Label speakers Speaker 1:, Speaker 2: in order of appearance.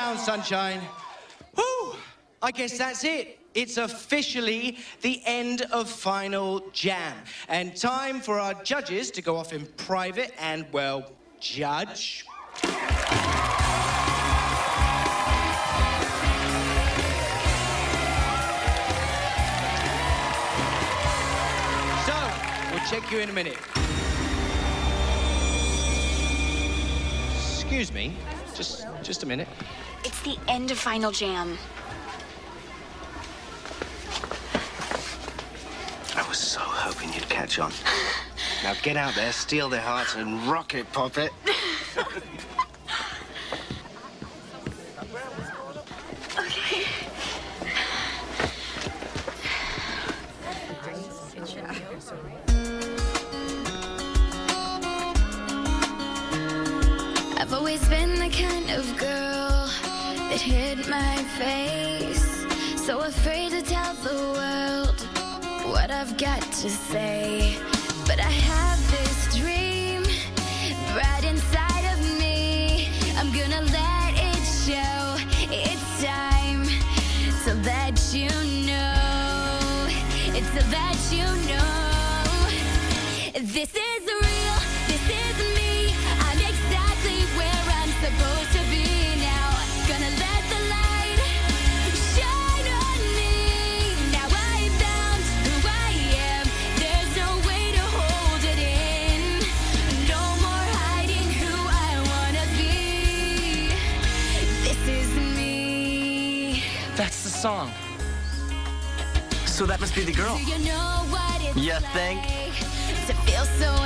Speaker 1: down, sunshine. Whew! I guess that's it. It's officially the end of Final Jam. And time for our judges to go off in private and, well, judge. So, we'll check you in a minute. Excuse me, just a minute.
Speaker 2: It's the end of Final Jam.
Speaker 3: I was so hoping you'd catch on. Now get out there, steal their hearts, and rocket pop it.
Speaker 2: Okay.
Speaker 4: I've always been the kind of girl that hid my face, so afraid to tell the world what I've got to say. But I have this dream right inside of me. I'm gonna let it show. It's time to let you know. It's to let you know. This is real. This is me. I'm exactly where I'm supposed to be now. Gonna let the light shine on me. Now I found who I am. There's no way to hold it in. No more hiding who I wanna be. This is me.
Speaker 5: That's the song. So that must be the girl.
Speaker 4: Do you know what it's
Speaker 5: You
Speaker 4: like
Speaker 5: think?
Speaker 4: to feel so